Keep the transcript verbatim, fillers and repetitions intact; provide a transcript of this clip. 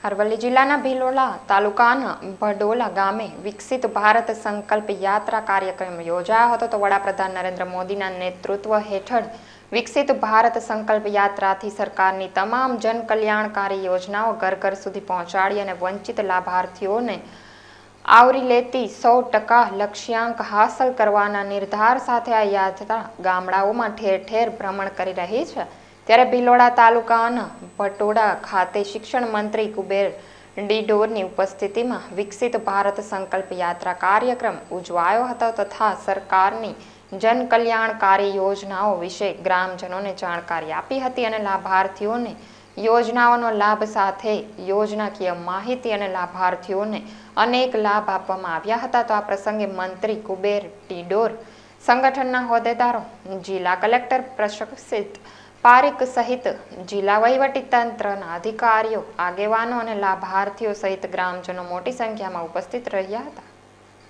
અરવલ્લી જિલ્લાના ભિલોડા તાલુકાના ભડોલા ગામે વિકસિત ભારત સંકલ્પ યાત્રા કાર્યક્રમ યોજાયો હતો તો વડાપ્રધાન નરેન્દ્ર મોદીના નેતૃત્વ હેઠળ વિકસિત ભારત સંકલ્પ યાત્રાથી સરકારની તમામ જનકલ્યાણકારી યોજનાઓ ઘર ઘર સુધી પહોંચાડી અને વંચિત લાભાર્થીઓને આવરી લેતી સો ટકા લક્ષ્યાંક હાંસલ કરવાના નિર્ધાર સાથે આ યાત્રા ગામડાઓમાં ઠેર ઠેર ભ્રમણ કરી રહી છે। ત્યારે ભિલોડા તાલુકાના ભટોડા ખાતે શિક્ષણ મંત્રી કુબેર ડિંડોરની ઉપસ્થિતિમાં વિકસિત ભારત સંકલ્પ યાત્રા કાર્યક્રમ ઉજવાયો હતો તથા સરકારની જનકલ્યાણકારી યોજનાઓ વિશે ગ્રામજનોને જાણકારી આપી હતી અને લાભાર્થીઓને યોજનાઓનો લાભ સાથે યોજનાકીય માહિતી અને લાભાર્થીઓને અનેક લાભ આપવામાં આવ્યા હતા। તો આ પ્રસંગે મંત્રી કુબેર ડિંડોર, સંગઠનના હોદ્દેદારો, જિલ્લા કલેક્ટર પ્રશિક્ષિત પારીક સહિત જિલ્લા વહીવટી તંત્રના અધિકારીઓ, આગેવાનો અને લાભાર્થીઓ સહિત ગ્રામજનો મોટી સંખ્યામાં ઉપસ્થિત રહ્યા હતા।